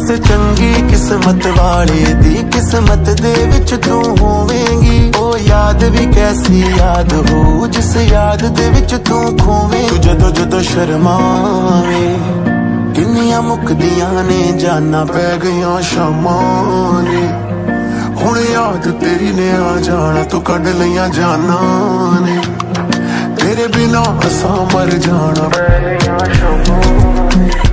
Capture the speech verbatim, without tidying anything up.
ਕਿਸੇ ਚੰਗੀ किस्मत वाले दी किस्मत दे विच तू होवेंगी। ओ याद भी कैसी याद हो जिस याद दे विच तू खोवें। तू जदों जदों शर्मावे किन्नियां मुकदियां ने जाना पै गईयां शामां ने। हुण याद तेरी ने आ जाना तू कढ लईयां जाना ने। तेरे बिना असां मर जाना पै गईयां शामां ने।